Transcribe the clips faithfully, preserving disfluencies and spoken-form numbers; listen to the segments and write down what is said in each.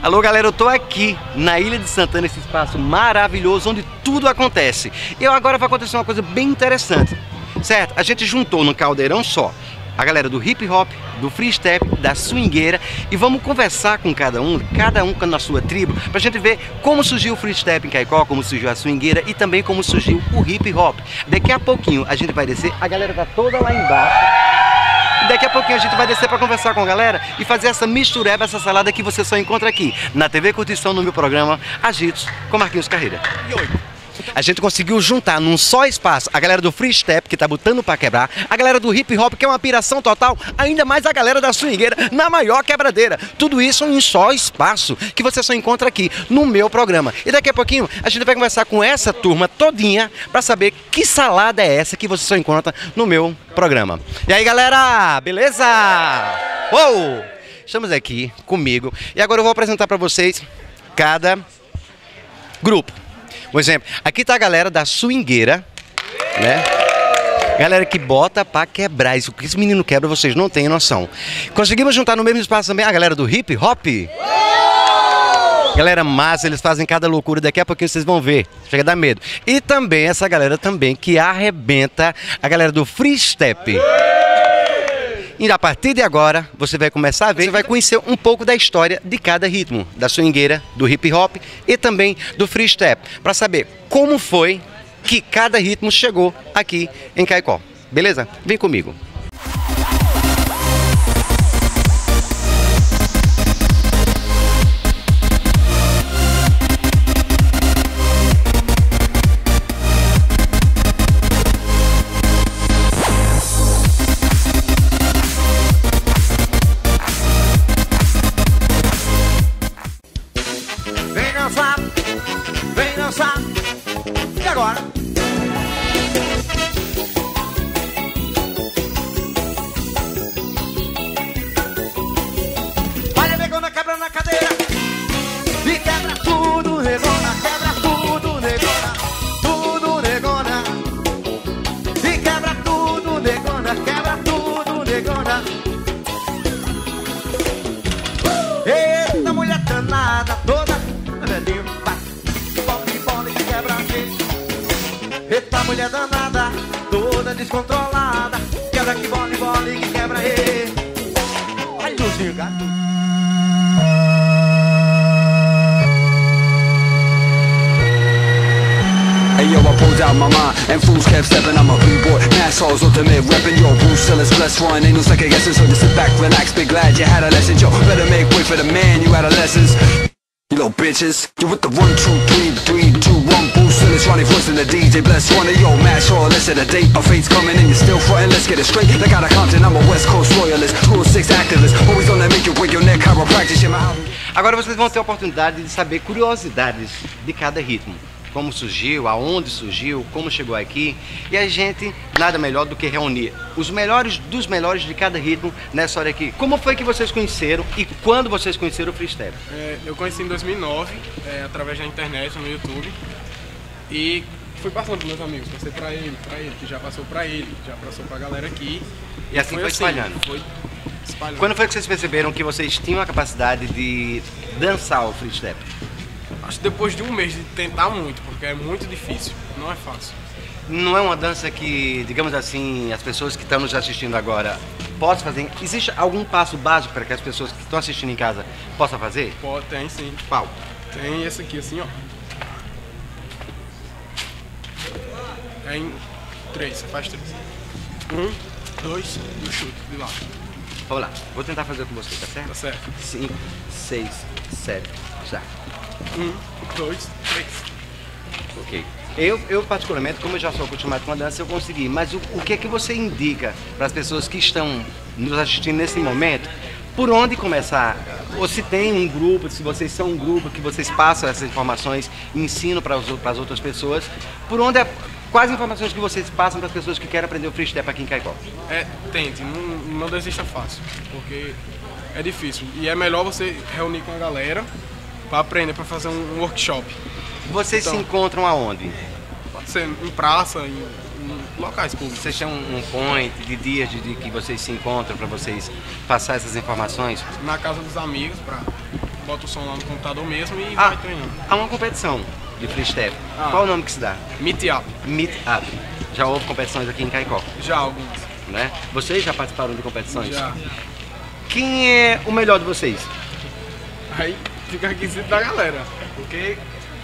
Alô galera, eu tô aqui na Ilha de Santana, esse espaço maravilhoso onde tudo acontece. E agora vai acontecer uma coisa bem interessante, certo? A gente juntou num caldeirão só a galera do hip hop, do free step, da swingueira, e vamos conversar com cada um, cada um na sua tribo, pra gente ver como surgiu o free step em Caicó, como surgiu a swingueira e também como surgiu o hip hop. Daqui a pouquinho a gente vai descer, a galera tá toda lá embaixo. E daqui a pouquinho a gente vai descer para conversar com a galera e fazer essa mistureba, essa salada que você só encontra aqui na T V Curtição, no meu programa Agitos com Marquinhos Carreira. E oi. A gente conseguiu juntar num só espaço a galera do free step, que tá botando pra quebrar, a galera do hip hop, que é uma piração total, ainda mais a galera da swingueira, na maior quebradeira. Tudo isso em um só espaço, que você só encontra aqui no meu programa. E daqui a pouquinho a gente vai conversar com essa turma todinha pra saber que salada é essa que você só encontra no meu programa. E aí galera, beleza? Uou! Estamos aqui comigo e agora eu vou apresentar pra vocês cada grupo. Por exemplo, aqui tá a galera da swingueira, né? Galera que bota pra quebrar. Isso que esse menino quebra, vocês não têm noção. Conseguimos juntar no mesmo espaço também a galera do hip hop. Galera massa, eles fazem cada loucura, daqui a pouquinho vocês vão ver. Chega a dar medo. E também essa galera também que arrebenta, a galera do free step. E a partir de agora, você vai começar a ver, você vai conhecer um pouco da história de cada ritmo, da swingueira, do hip hop e também do free step, para saber como foi que cada ritmo chegou aqui em Caicó. Beleza? Vem comigo. E agora? Olha, negona, quebra na cadeira e quebra tudo, negona, quebra tudo, negona, tudo, negona, e quebra tudo, negona, quebra tudo, negona. Eita, mulher danada, toda limpa. Eita, mulher danada, toda descontrolada, quebra que bola e bola e que quebra aí. Olha o gigante. Hey yo, I pulled out my mind and fools kept stepping. I'm a b-boy, assholes ultimate reppin'. Yo, Bruce Silas, blessed one, ain't no second guessing. So just sit back, relax, be glad you had a lesson. Yo, better make way for the man, you adolescents. You little bitches, you with the one, two, three, three, two, one. Bruce Silas, Ronnie voice and the D J, bless one. Hey yo, match all, let's set a date. Our fate's coming and you're still frontin', let's get it straight. Like out of Compton, I'm a West Coast royalist, rule six activist. Always on that make you break your neck, chiropractic in my house. Agora vocês vão ter a oportunidade de saber curiosidades de cada ritmo. Como surgiu, aonde surgiu, como chegou aqui. E a gente, nada melhor do que reunir os melhores dos melhores de cada ritmo nessa hora aqui. Como foi que vocês conheceram e quando vocês conheceram o free step? É, eu conheci em dois mil e nove, é, através da internet, no YouTube. E fui passando para meus amigos, passei para ele, para ele, que já passou para ele, já passou para a galera aqui. E assim foi, foi espalhando? Assim, foi espalhando. Quando foi que vocês perceberam que vocês tinham a capacidade de dançar o free step? Acho que depois de um mês de tentar muito, porque é muito difícil, não é fácil. Não é uma dança que, digamos assim, as pessoas que estão nos assistindo agora possam fazer? Existe algum passo básico para que as pessoas que estão assistindo em casa possam fazer? Pode, tem sim. Qual? Tem esse aqui assim, ó. É em três, você faz três. Um, dois e o chute de lá. Vamos lá, vou tentar fazer com você, tá certo? Tá certo. Cinco, seis, sete, já. Um, dois, três. Ok. Eu, eu particularmente, como eu já sou acostumado com a dança, eu consegui. Mas o, o que é que você indica para as pessoas que estão nos assistindo nesse momento? Por onde começar? Ou se tem um grupo, se vocês são um grupo, que vocês passam essas informações e ensinam para as outras pessoas. Por onde é, quais informações que vocês passam para as pessoas que querem aprender o free step aqui em Caicó? É, tente, não, não desista fácil, porque é difícil. E é melhor você reunir com a galera para aprender, para fazer um workshop. Vocês então, se encontram aonde? Pode ser em praça, em, em locais públicos. Vocês têm um, um point de dias de, de que vocês se encontram para vocês passar essas informações? Na casa dos amigos, para bota o som lá no computador mesmo e Ah, vai treinando. há uma competição de freestyle. Ah. Qual o nome que se dá? Meet up, Meet Up. Já houve competições aqui em Caicó, já alguns. né? Vocês já participaram de competições? Já. Quem é o melhor de vocês? Aí fica requisito da galera. Porque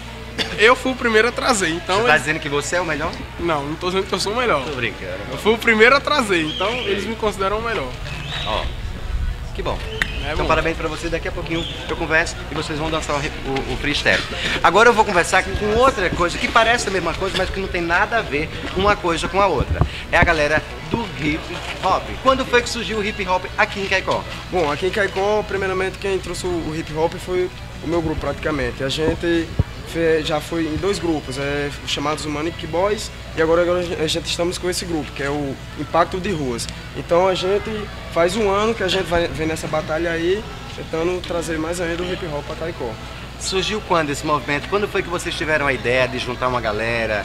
eu fui o primeiro a trazer, então. Você tá eles- dizendo que você é o melhor? Não, não tô dizendo que eu sou o melhor. Tô brincando. Eu fui o primeiro a trazer, então eles me consideram o melhor. Ó, que bom. É Então bom. parabéns pra você, daqui a pouquinho eu converso e vocês vão dançar o, re- o, o freestyle. Agora eu vou conversar com outra coisa que parece a mesma coisa, mas que não tem nada a ver uma coisa com a outra. É a galera do hip hop. Quando foi que surgiu o hip hop aqui em Caicó? Bom, aqui em Caicó, primeiramente quem trouxe o hip hop foi o meu grupo praticamente. A gente fe- já foi em dois grupos, é, chamados Manic Boys, e agora, agora a gente estamos com esse grupo, que é o Impacto de Ruas. Então a gente faz um ano que a gente vai, vem nessa batalha aí, tentando trazer mais ainda o hip hop para Caicó. Surgiu quando esse movimento? Quando foi que vocês tiveram a ideia de juntar uma galera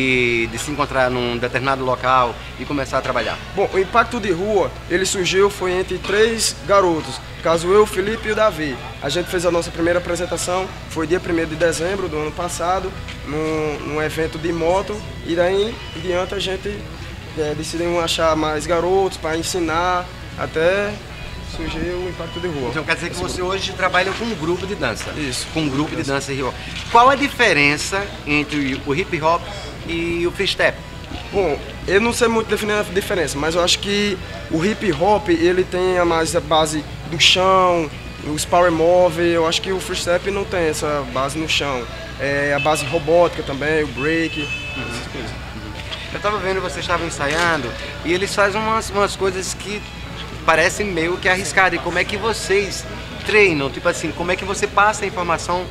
e de se encontrar num determinado local e começar a trabalhar? Bom, o Impacto de Rua, ele surgiu, foi entre três garotos, caso eu, o Felipe e o Davi. A gente fez a nossa primeira apresentação, foi dia primeiro de dezembro do ano passado, num, num evento de moto, e daí em diante a gente é, decidiu achar mais garotos para ensinar, até surgiu o Impacto de Rua. Então quer dizer que você hoje trabalha com um grupo de dança? Isso. Com um grupo de dança hip hop. Qual a diferença entre o hip hop e o freestyle? Bom, eu não sei muito definir a diferença, mas eu acho que o hip hop, ele tem a mais a base do chão, os power move, eu acho que o freestyle não tem essa base no chão. É a base robótica também, o break, essas coisas. Eu tava vendo, vocês estavam ensaiando e eles fazem umas, umas coisas que parecem meio que arriscadas. E como é que vocês treinam? Tipo assim, como é que você passa a informação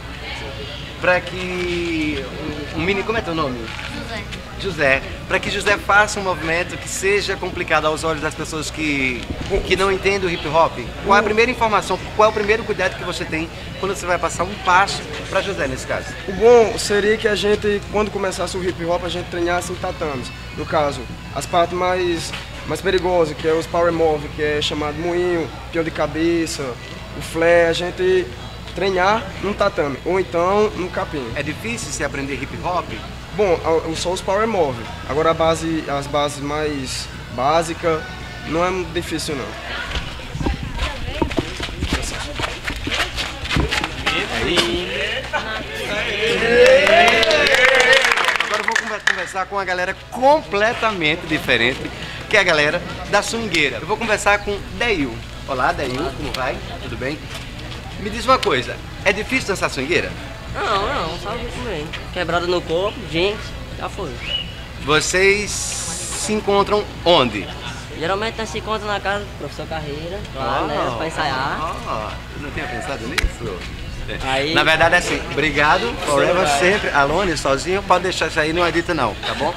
para que o, o mini, como é teu nome? José. José, para que José faça um movimento que seja complicado aos olhos das pessoas que, que não entendem o hip hop. Qual é a primeira informação, qual é o primeiro cuidado que você tem quando você vai passar um passo para José nesse caso? O bom seria que a gente, quando começasse o hip hop, a gente treinasse em tatames. No caso, as partes mais, mais perigosas, que é os power move, que é chamado moinho, peão de cabeça, o flare, a gente treinar num tatame, ou então no capim. É difícil se aprender hip hop? Bom, a- só os power move. Agora a base, as bases mais básicas não é muito difícil não. Agora eu vou conver- conversar com uma galera completamente diferente, que é a galera da swingueira. Eu vou conversar com Deil. Olá, Deil, como vai? Tudo bem? Me diz uma coisa, é difícil dançar swingueira? Não, não, sabe muito bem. Quebrada no corpo, gente, já foi. Vocês se encontram onde? Geralmente nós se encontra na casa do professor Carreira, lá, né, pra ensaiar. Ah, eu não tinha pensado nisso. Aí- Na verdade é assim, obrigado, forever, vai. sempre, alone, sozinho, pode deixar isso aí, não edita não, tá bom?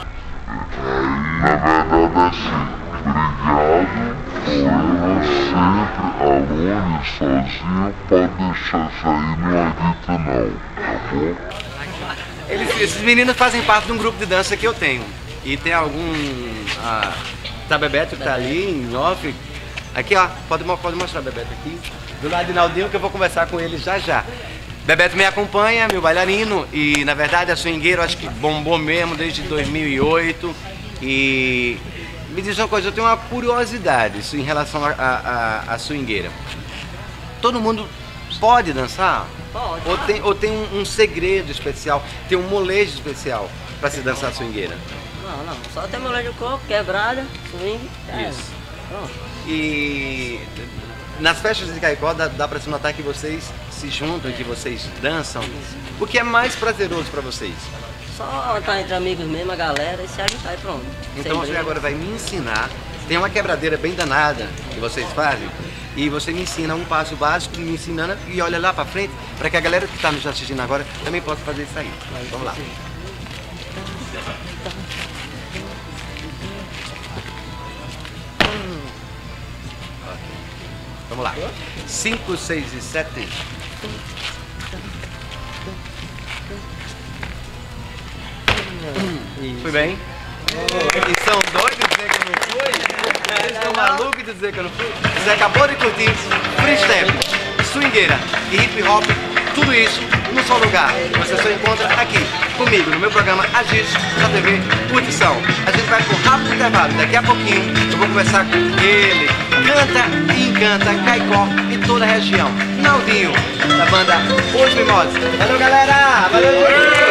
Alone, sozinho, pode deixar isso aí, não edita não, tá bom? Eles, esses meninos fazem parte de um grupo de dança que eu tenho. E tem algum... Ah, tá Bebeto que tá ali em off. Aqui ó, pode, mo- pode mostrar o Bebeto aqui. Do lado de Naldinho que eu vou conversar com ele já já. Bebeto me acompanha, meu bailarino. E na verdade a swingueira eu acho que bombou mesmo desde dois mil e oito. E me diz uma coisa, eu tenho uma curiosidade isso em relação à a, a, a swingueira. Todo mundo pode dançar? Pode. Ou tem, ou tem um, um segredo especial, tem um molejo especial para se dançar swingueira? Não, não, só tem moleque do corpo, quebrada, swing, é. Isso. Pronto. E nas festas de Caicó dá, dá para se notar que vocês se juntam, que vocês dançam. O que é mais prazeroso para vocês? Só tá entre amigos mesmo, a galera, e se agitar e pronto. Então Sem você briga. agora vai me ensinar. Tem uma quebradeira bem danada que vocês fazem. E você me ensina um passo básico, me ensinando e olha lá para frente, para que a galera que está nos assistindo agora também possa fazer isso aí. Vamos lá. Vamos lá. cinco, seis e sete. Fui bem? E são doidos de dizer que eu não fui? Eles estão malucos de dizer que eu não fui? Você acabou de curtir freestyle, swingueira e hip hop, tudo isso num só lugar. Você só encontra aqui, comigo, no meu programa Agite, na T V Curtição. A gente vai com um rápido intervalo. Daqui a pouquinho eu vou conversar com ele. Canta e encanta Caicó e toda a região. Naldinho, da banda Os Mimosos. Valeu, galera! Valeu, gente!